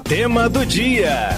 Tema do dia.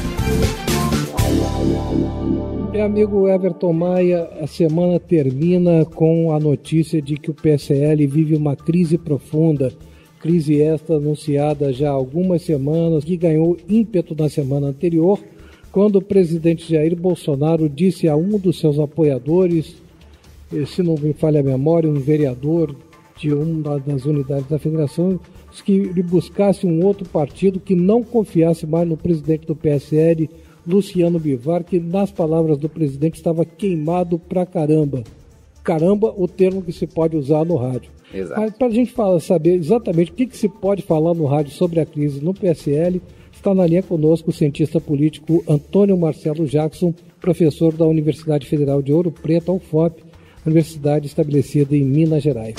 Meu amigo Everton Maia, a semana termina com a notícia de que o PSL vive uma crise profunda, crise esta anunciada já há algumas semanas, que ganhou ímpeto na semana anterior, quando o presidente Jair Bolsonaro disse a um dos seus apoiadores, se não me falha a memória, um vereador de uma das unidades da federação, que ele buscasse um outro partido que não confiasse mais no presidente do PSL, Luciano Bivar, que nas palavras do presidente estava queimado pra caramba. Caramba, o termo que se pode usar no rádio. Exato. Mas para a gente saber exatamente o que se pode falar no rádio sobre a crise no PSL, está na linha conosco o cientista político Antônio Marcelo Jackson, professor da Universidade Federal de Ouro Preto, UFOP, universidade estabelecida em Minas Gerais.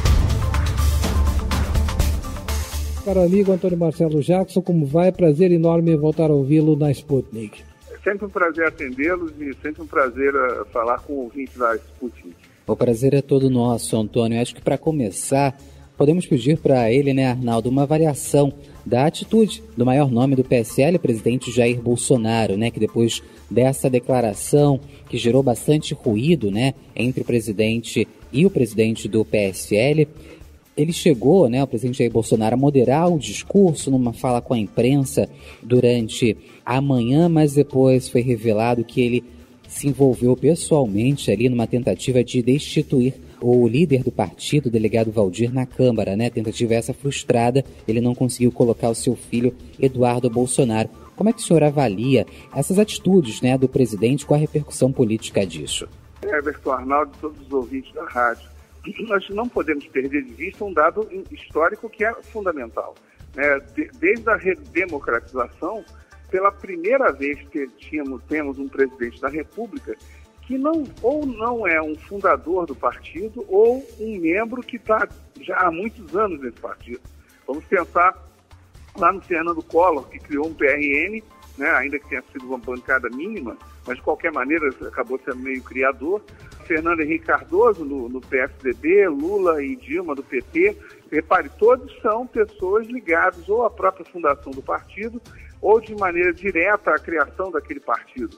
Caro amigo Antônio Marcelo Jackson, como vai? Prazer enorme voltar a ouvi-lo na Sputnik. É sempre um prazer atendê-los e sempre um prazer falar com o ouvinte da Sputnik. O prazer é todo nosso, Antônio. Acho que para começar, podemos pedir para ele, Arnaldo, uma avaliação da atitude do maior nome do PSL, presidente Jair Bolsonaro, que depois dessa declaração que gerou bastante ruído, entre o presidente e o presidente do PSL, ele chegou, o presidente Jair Bolsonaro, a moderar o discurso numa fala com a imprensa durante a manhã, mas depois foi revelado que ele se envolveu pessoalmente ali numa tentativa de destituir o líder do partido, o delegado Valdir, na Câmara, Tentativa essa frustrada, ele não conseguiu colocar o seu filho Eduardo Bolsonaro. Como é que o senhor avalia essas atitudes, do presidente, com a repercussão política disso? Everton, Arnaldo e todos os ouvintes da rádio, nós não podemos perder de vista um dado histórico que é fundamental. Desde a redemocratização, pela primeira vez que temos um presidente da República que não é um fundador do partido ou um membro que está já há muitos anos nesse partido. Vamos pensar lá no Fernando Collor, que criou um PRN, ainda que tenha sido uma bancada mínima, mas de qualquer maneira acabou sendo meio criador. Fernando Henrique Cardoso no PSDB, Lula e Dilma do PT. Repare, todos são pessoas ligadas ou à própria fundação do partido ou de maneira direta à criação daquele partido.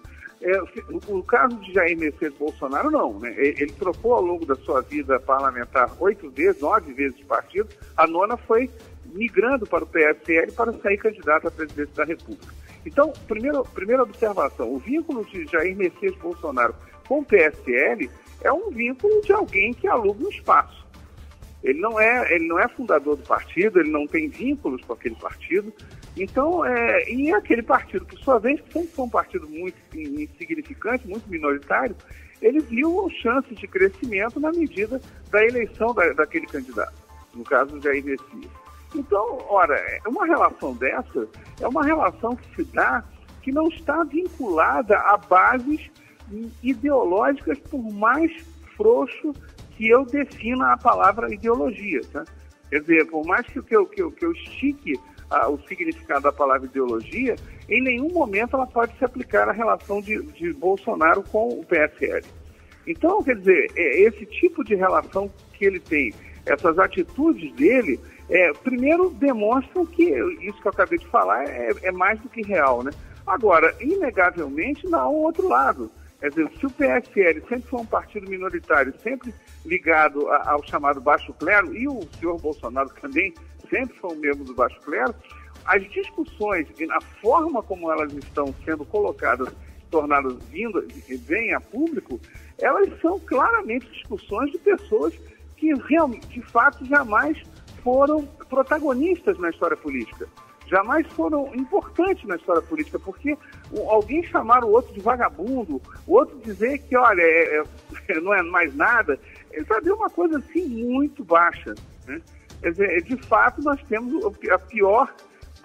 O caso de Jair Messias Bolsonaro, não. Ele trocou ao longo da sua vida parlamentar 9 vezes de partido. A nona foi migrando para o PSL para sair candidato à presidência da República. Então, primeira observação, o vínculo de Jair Messias Bolsonaro com o PSL é um vínculo de alguém que aluga um espaço. Ele não é fundador do partido, ele não tem vínculos com aquele partido. Então, e aquele partido, por sua vez, que sempre foi um partido muito insignificante, muito minoritário, ele viu chances de crescimento na medida da eleição daquele candidato, no caso Jair Messias. Então, uma relação dessa é uma relação que se dá que não está vinculada a bases ideológicas, por mais frouxo que eu defina a palavra ideologia. Tá? Quer dizer, por mais que eu estique o significado da palavra ideologia, em nenhum momento ela pode se aplicar à relação de Bolsonaro com o PSL. Então, quer dizer, esse tipo de relação que ele tem, essas atitudes dele, primeiro demonstram que isso que eu acabei de falar é mais do que real, Agora, inegavelmente, não há um outro lado. Quer dizer, se o PSL sempre foi um partido minoritário, sempre ligado ao chamado baixo clero, e o senhor Bolsonaro também sempre foi um membro do baixo clero, as discussões e a forma como elas estão sendo colocadas, tornadas vêm a público, elas são claramente discussões de pessoas que realmente, de fato, jamais foram protagonistas na história política. Jamais foram importantes na história política, porque alguém chamar o outro de vagabundo, o outro dizer que, não é mais nada, sabe, é uma coisa assim muito baixa. Quer dizer, de fato, nós temos o pior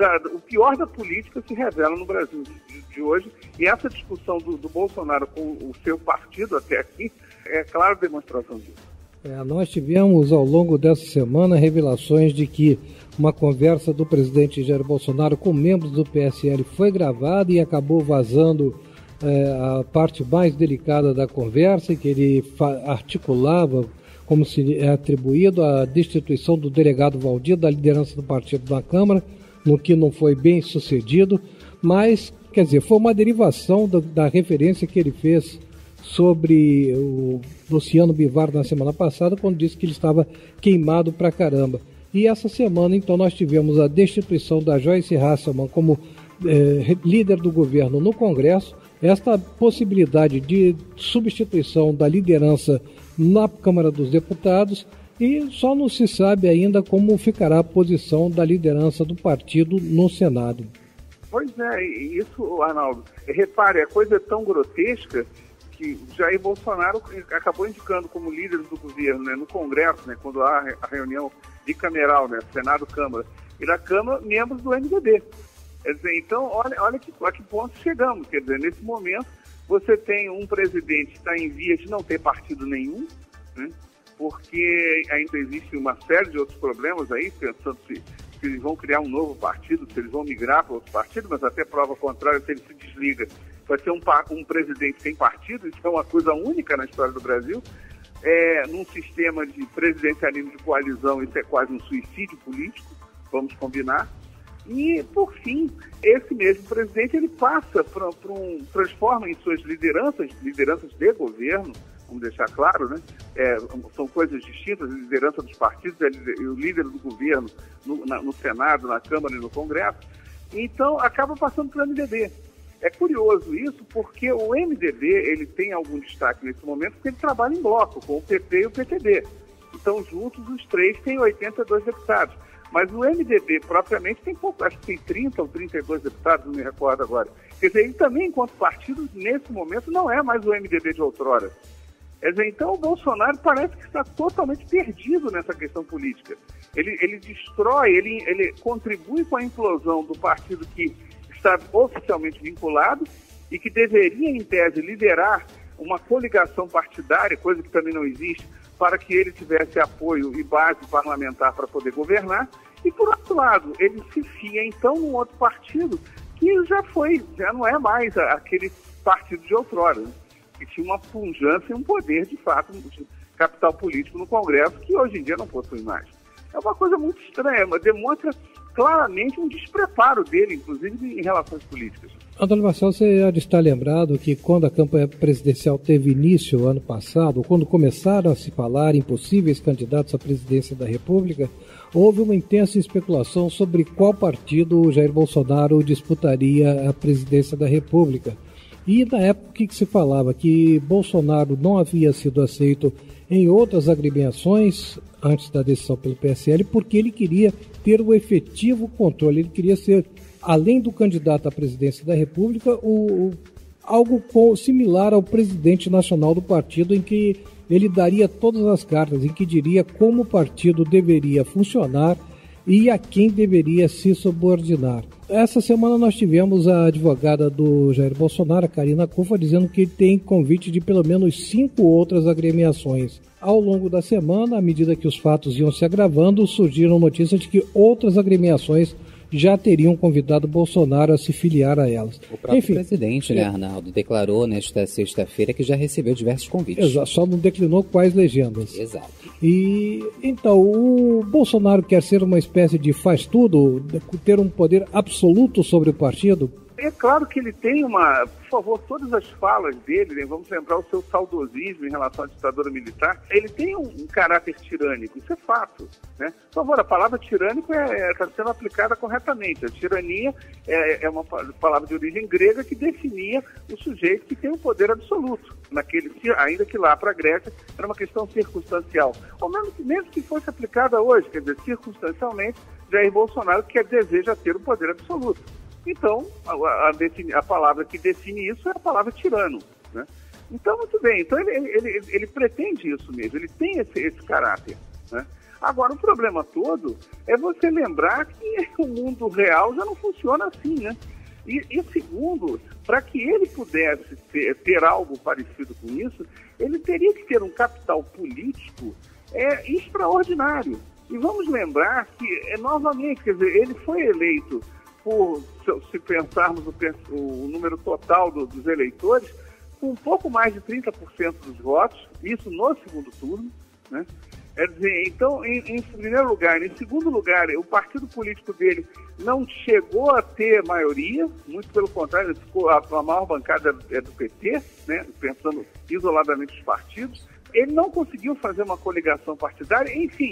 da política se revela no Brasil de hoje, e essa discussão do Bolsonaro com o seu partido até aqui é clara demonstração disso. Nós tivemos ao longo dessa semana revelações de que uma conversa do presidente Jair Bolsonaro com membros do PSL foi gravada e acabou vazando a parte mais delicada da conversa, que ele articulava como se é atribuído a destituição do delegado Valdir da liderança do partido na Câmara, no que não foi bem sucedido. mas, quer dizer, foi uma derivação da referência que ele fez sobre o Luciano Bivar na semana passada, quando disse que ele estava queimado pra caramba. E essa semana, então, nós tivemos a destituição da Joyce Hasselmann como líder do governo no Congresso, esta possibilidade de substituição da liderança na Câmara dos Deputados, e só não se sabe ainda como ficará a posição da liderança do partido no Senado. Pois é, isso, Arnaldo, repare, a coisa é tão grotesca que Jair Bolsonaro acabou indicando como líder do governo, né, no Congresso, né, quando há a reunião bicameral, né, Senado, Câmara, e na Câmara, membros do MDB. Quer dizer, então, olha a que ponto chegamos. Quer dizer, nesse momento, você tem um presidente que está em vias de não ter partido nenhum, né, porque ainda existe uma série de outros problemas aí, pensando se eles vão criar um novo partido, se eles vão migrar para outro partido, mas até prova contrária, se ele se desliga, vai ser um presidente sem partido. Isso é uma coisa única na história do Brasil. Num sistema de presidencialismo de coalizão, isso é quase um suicídio político, vamos combinar. E, por fim, esse mesmo presidente, ele passa transforma em suas lideranças de governo, vamos deixar claro, né? São coisas distintas, a liderança dos partidos e o líder do governo no Senado, na Câmara e no Congresso. Então, acaba passando para o MDB. É curioso isso, porque o MDB ele tem algum destaque nesse momento, porque ele trabalha em bloco, com o PP e o PTB. Então, juntos, os três têm 82 deputados. Mas o MDB, propriamente, tem pouco, acho que tem 30 ou 32 deputados, não me recordo agora. Quer dizer, ele também, enquanto partido, nesse momento, não é mais o MDB de outrora. Quer dizer, então o Bolsonaro parece que está totalmente perdido nessa questão política. Ele destrói, ele contribui com a implosão do partido que está oficialmente vinculado e que deveria, em tese, liderar uma coligação partidária, coisa que também não existe, para que ele tivesse apoio e base parlamentar para poder governar. E, por outro lado, ele se fia, então, num outro partido que já não é mais aquele partido de outrora, né? Que tinha uma pujança e um poder, de fato, de capital político no Congresso, que hoje em dia não possui mais. É uma coisa muito estranha, mas demonstra claramente um despreparo dele, inclusive em relações políticas. Antônio Marcelo, você já está lembrado que quando a campanha presidencial teve início ano passado, quando começaram a se falar em possíveis candidatos à presidência da República, houve uma intensa especulação sobre qual partido Jair Bolsonaro disputaria a presidência da República. E na época que se falava que Bolsonaro não havia sido aceito em outras agremiações antes da decisão pelo PSL, porque ele queria ter o efetivo controle, ele queria ser, além do candidato à presidência da República, algo similar ao presidente nacional do partido, em que ele daria todas as cartas, em que diria como o partido deveria funcionar e a quem deveria se subordinar. Essa semana nós tivemos a advogada do Jair Bolsonaro, a Karina Cufa, dizendo que tem convite de pelo menos 5 outras agremiações. Ao longo da semana, à medida que os fatos iam se agravando, surgiram notícias de que outras agremiações já teriam convidado Bolsonaro a se filiar a elas. O próprio presidente, né, Arnaldo, declarou nesta sexta-feira que já recebeu diversos convites. Exato, só não declinou quais legendas. Exato. E então, o Bolsonaro quer ser uma espécie de faz-tudo, ter um poder absoluto sobre o partido? É claro que ele tem por favor, todas as falas dele, né, vamos lembrar o seu saudosismo em relação à ditadura militar, ele tem um caráter tirânico, isso é fato, né? Por favor, a palavra tirânico está sendo aplicada corretamente. A tirania é uma palavra de origem grega que definia o sujeito que tem um poder absoluto, ainda que lá para a Grécia era uma questão circunstancial, ou mesmo que fosse aplicada hoje, quer dizer, circunstancialmente, Jair Bolsonaro deseja ter o poder absoluto. Então, a palavra que define isso é a palavra tirano, né? Então, muito bem. Então, ele pretende isso mesmo. Ele tem esse caráter, né? Agora, o problema todo é você lembrar que o mundo real já não funciona assim, né? E segundo, para que ele pudesse ter algo parecido com isso, ele teria que ter um capital político extraordinário. E vamos lembrar que, novamente, quer dizer, ele foi eleito se pensarmos o número total dos eleitores, com um pouco mais de 30% dos votos, isso no segundo turno, né? Quer dizer, então, em primeiro lugar. Em segundo lugar, o partido político dele não chegou a ter maioria, muito pelo contrário, a maior bancada é do PT, né, pensando isoladamente os partidos. Ele não conseguiu fazer uma coligação partidária, enfim,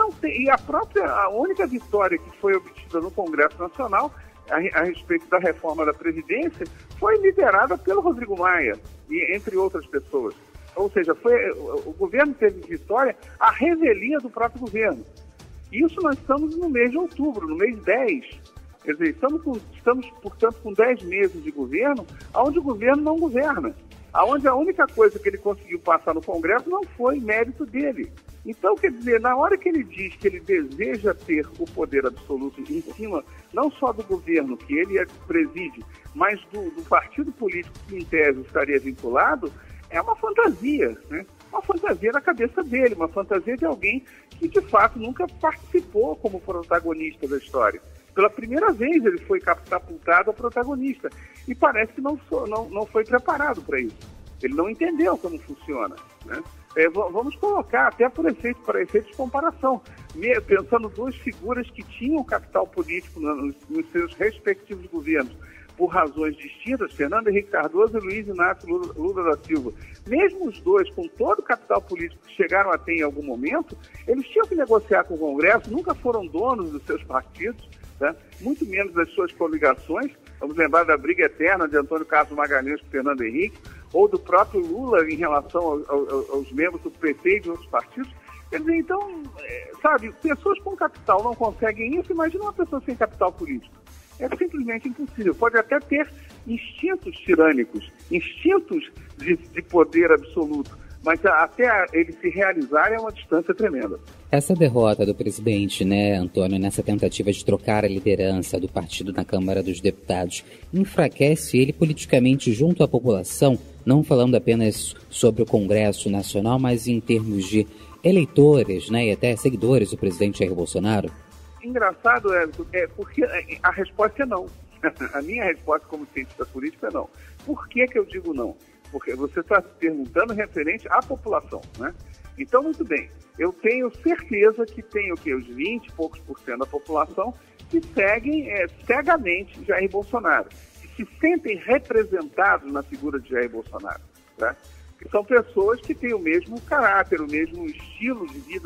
a única vitória que foi obtida no Congresso Nacional a respeito da reforma da Previdência foi liderada pelo Rodrigo Maia, e entre outras pessoas. Ou seja, o governo teve vitória à revelia do próprio governo. Isso nós estamos no mês de outubro, no mês 10. Quer dizer, estamos portanto, com 10 meses de governo, onde o governo não governa. Onde a única coisa que ele conseguiu passar no Congresso não foi mérito dele. Então, quer dizer, na hora que ele diz que ele deseja ter o poder absoluto em cima, não só do governo que ele preside, mas do partido político que, em tese, estaria vinculado, é uma fantasia, né? Uma fantasia na cabeça dele, uma fantasia de alguém que, de fato, nunca participou como protagonista da história. Pela primeira vez ele foi catapultado a protagonista e parece que não foi preparado para isso. Ele não entendeu como funciona, né? Vamos colocar, até para efeitos de comparação, pensando duas figuras que tinham capital político nos seus respectivos governos, por razões distintas, Fernando Henrique Cardoso e Luiz Inácio Lula da Silva. Mesmo os dois, com todo o capital político que chegaram a ter em algum momento, eles tinham que negociar com o Congresso, nunca foram donos dos seus partidos, né? Muito menos das suas coligações. Vamos lembrar da briga eterna de Antônio Carlos Magalhães com Fernando Henrique, ou do próprio Lula em relação aos membros do PT e de outros partidos. Quer dizer, então, sabe, pessoas com capital não conseguem isso, imagina uma pessoa sem capital político. É simplesmente impossível. Pode até ter instintos tirânicos, instintos de poder absoluto, mas até ele se realizar é uma distância tremenda. Essa derrota do presidente, né, Antônio, nessa tentativa de trocar a liderança do partido na Câmara dos Deputados, enfraquece ele politicamente junto à população, não falando apenas sobre o Congresso Nacional, mas em termos de eleitores, né, e até seguidores do presidente Jair Bolsonaro? Engraçado, Érico, porque a resposta é não. A minha resposta como cientista político é não. Por que eu digo não? Porque você está perguntando referente à população, né? Então, muito bem, eu tenho certeza que tem os 20 e poucos % da população que seguem cegamente Jair Bolsonaro, que se sentem representados na figura de Jair Bolsonaro, né? Que são pessoas que têm o mesmo caráter, o mesmo estilo de vida,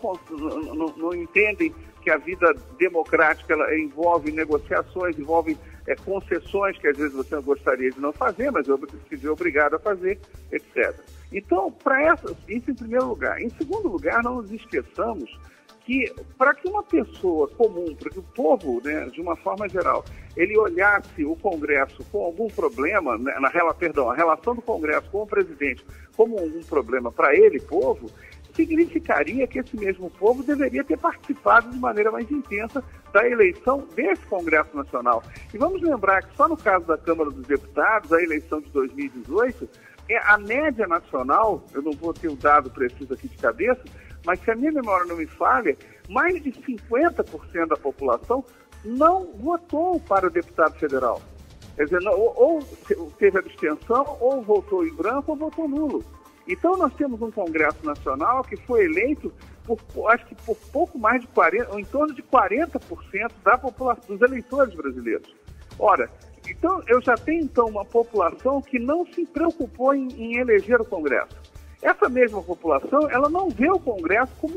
não entendem que a vida democrática ela envolve negociações, envolve concessões que às vezes você gostaria de não fazer, mas eu se vê obrigado a fazer, etc. Então, isso em primeiro lugar. Em segundo lugar, não nos esqueçamos que para que uma pessoa comum, para que o povo, né, de uma forma geral, ele olhasse o Congresso com algum problema, né, a relação do Congresso com o presidente como algum problema para ele, povo, significaria que esse mesmo povo deveria ter participado de maneira mais intensa da eleição desse Congresso Nacional. E vamos lembrar que só no caso da Câmara dos Deputados, a eleição de 2018, a média nacional, eu não vou ter o dado preciso aqui de cabeça, mas se a minha memória não me falha, mais de 50% da população não votou para o deputado federal. Quer dizer, ou teve abstenção, ou votou em branco, ou votou nulo. Então nós temos um Congresso Nacional que foi eleito acho que por pouco mais de 40%, ou em torno de 40% da população, dos eleitores brasileiros. Ora, então eu já tenho uma população que não se preocupou em eleger o Congresso. Essa mesma população, ela não vê o Congresso como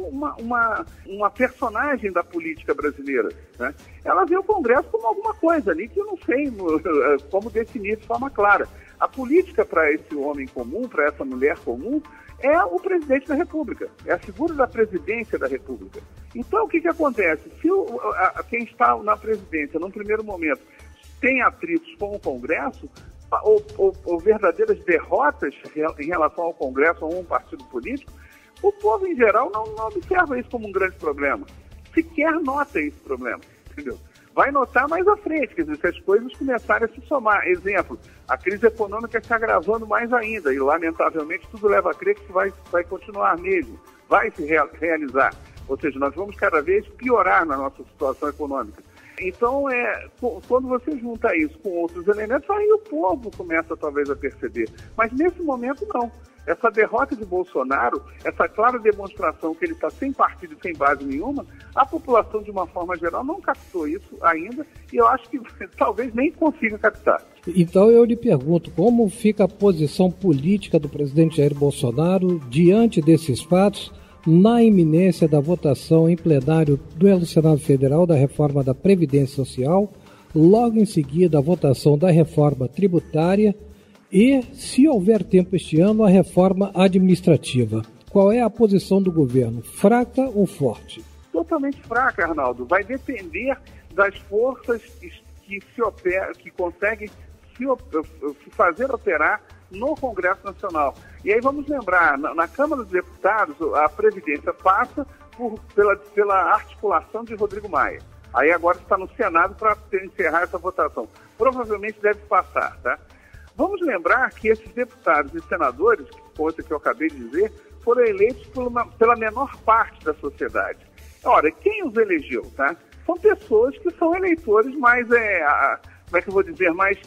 uma personagem da política brasileira, né? Ela vê o Congresso como alguma coisa ali que eu não sei como definir de forma clara. A política para esse homem comum, para essa mulher comum, é o presidente da República, é a figura da presidência da República. Então, o que acontece? Se quem está na presidência, num primeiro momento, tem atritos com o Congresso, ou verdadeiras derrotas em relação ao Congresso ou a um partido político, o povo, em geral, não observa isso como um grande problema. Sequer nota esse problema, entendeu? Vai notar mais à frente, quer dizer, se as coisas começarem a se somar. Exemplo, a crise econômica está agravando mais ainda e, lamentavelmente, tudo leva a crer que isso vai continuar mesmo, vai se realizar. Ou seja, nós vamos cada vez piorar na nossa situação econômica. Então, quando você junta isso com outros elementos, aí o povo começa talvez a perceber. Mas nesse momento não. Essa derrota de Bolsonaro, essa clara demonstração que ele está sem partido e sem base nenhuma, a população, de uma forma geral, não captou isso ainda e eu acho que talvez nem consiga captar. Então eu lhe pergunto, como fica a posição política do presidente Jair Bolsonaro diante desses fatos, na iminência da votação em plenário do Senado Federal da reforma da Previdência Social, logo em seguida a votação da reforma tributária e, se houver tempo este ano, a reforma administrativa. Qual é a posição do governo? Fraca ou forte? Totalmente fraca, Arnaldo. Vai depender das forças que conseguem se fazer operar no Congresso Nacional. E aí vamos lembrar, na Câmara dos Deputados, a Previdência passa pela articulação de Rodrigo Maia. Aí agora está no Senado para encerrar essa votação. Provavelmente deve passar, tá? Vamos lembrar que esses deputados e senadores, coisa que eu acabei de dizer, foram eleitos pela menor parte da sociedade. Ora, quem os elegeu, tá? São pessoas que são eleitores mais, como é que eu vou dizer, mais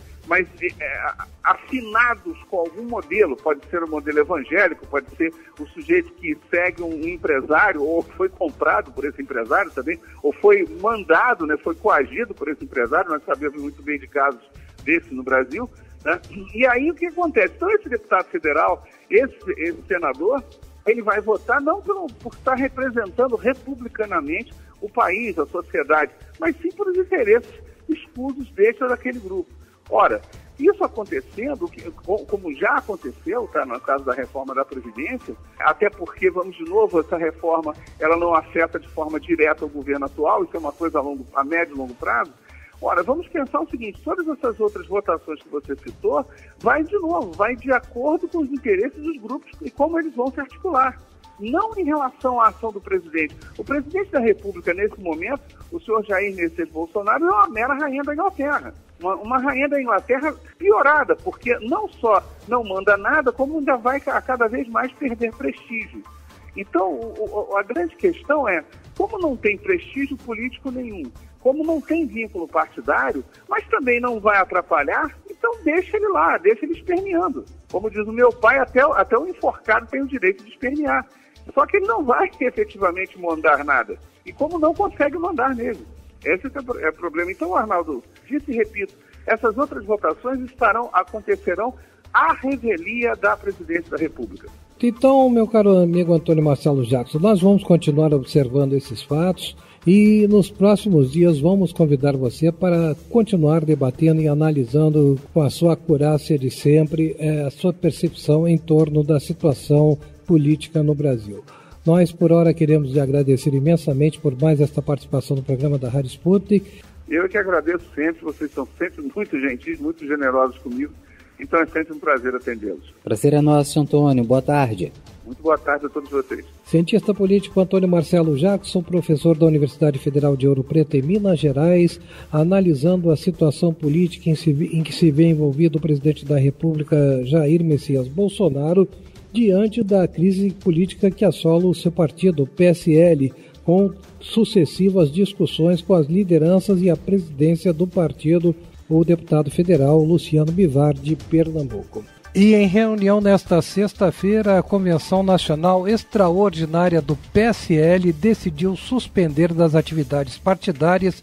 afinados com algum modelo. Pode ser um modelo evangélico, pode ser o sujeito que segue um empresário, ou foi comprado por esse empresário também, ou foi mandado, né, foi coagido por esse empresário. Nós sabemos muito bem de casos desses no Brasil. Né? E aí o que acontece? Então esse deputado federal, esse senador, ele vai votar não por estar representando republicanamente o país, a sociedade, mas sim por os interesses escusos daquele grupo. Ora, isso acontecendo, como já aconteceu, tá, no caso da reforma da Previdência, até porque, vamos de novo, essa reforma ela não afeta de forma direta o governo atual, isso é uma coisa a médio e longo prazo. Ora, vamos pensar o seguinte, todas essas outras votações que você citou, vai de acordo com os interesses dos grupos e como eles vão se articular. Não em relação à ação do presidente. O presidente da República, nesse momento, o senhor Jair Messias Bolsonaro, é uma mera rainha da Inglaterra. Uma rainha da Inglaterra piorada, porque não só não manda nada, como ainda vai a cada vez mais perder prestígio. Então, a grande questão é, como não tem prestígio político nenhum, como não tem vínculo partidário, mas também não vai atrapalhar, então deixa ele lá, deixa ele esperneando. Como diz o meu pai, até o enforcado tem o direito de espernear. Só que ele não vai efetivamente mandar nada. E como não consegue mandar nele. Esse é o problema. Então, Arnaldo, disse e repito, essas outras votações acontecerão à revelia da Presidência da República. Então, meu caro amigo Antônio Marcelo Jackson, nós vamos continuar observando esses fatos e nos próximos dias vamos convidar você para continuar debatendo e analisando com a sua acurácia de sempre a sua percepção em torno da situação política no Brasil. Nós, por hora, queremos lhe agradecer imensamente por mais esta participação no programa da Rádio Sputnik. Eu que agradeço sempre, vocês são sempre muito gentis, muito generosos comigo, então é sempre um prazer atendê-los. Prazer é nosso, Antônio. Boa tarde. Muito boa tarde a todos vocês. Cientista político Antônio Marcelo Jackson, professor da Universidade Federal de Ouro Preto em Minas Gerais, analisando a situação política em que se vê envolvido o presidente da República, Jair Messias Bolsonaro, diante da crise política que assola o seu partido, o PSL, com sucessivas discussões com as lideranças e a presidência do partido, o deputado federal Luciano Bivar, de Pernambuco. E em reunião nesta sexta-feira, a Convenção Nacional Extraordinária do PSL decidiu suspender das atividades partidárias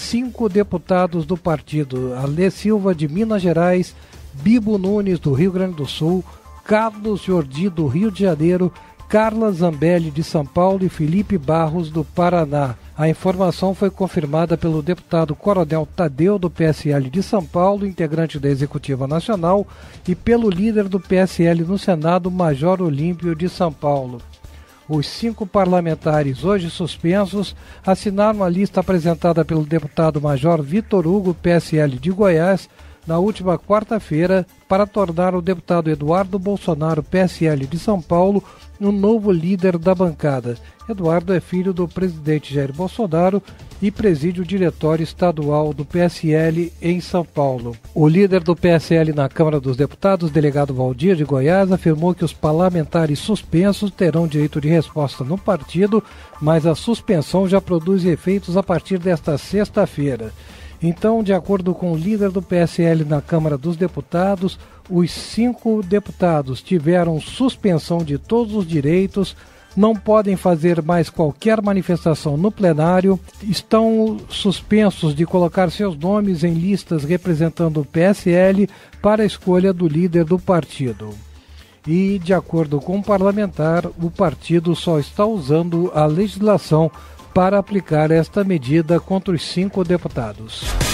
5 deputados do partido: Alê Silva, de Minas Gerais, Bibo Nunes, do Rio Grande do Sul, Carlos Jordi, do Rio de Janeiro, Carla Zambelli, de São Paulo, e Felipe Barros, do Paraná. A informação foi confirmada pelo deputado Coronel Tadeu, do PSL de São Paulo, integrante da Executiva Nacional, e pelo líder do PSL no Senado, Major Olímpio, de São Paulo. Os 5 parlamentares, hoje suspensos, assinaram a lista apresentada pelo deputado Major Vitor Hugo, PSL de Goiás, na última quarta-feira, para tornar o deputado Eduardo Bolsonaro, PSL de São Paulo, um novo líder da bancada. Eduardo é filho do presidente Jair Bolsonaro e preside o diretório estadual do PSL em São Paulo. O líder do PSL na Câmara dos Deputados, delegado Valdir de Goiás, afirmou que os parlamentares suspensos terão direito de resposta no partido, mas a suspensão já produz efeitos a partir desta sexta-feira. Então, de acordo com o líder do PSL na Câmara dos Deputados, os 5 deputados tiveram suspensão de todos os direitos, não podem fazer mais qualquer manifestação no plenário, estão suspensos de colocar seus nomes em listas representando o PSL para a escolha do líder do partido. E, de acordo com o parlamentar, o partido só está usando a legislação para aplicar esta medida contra os 5 deputados.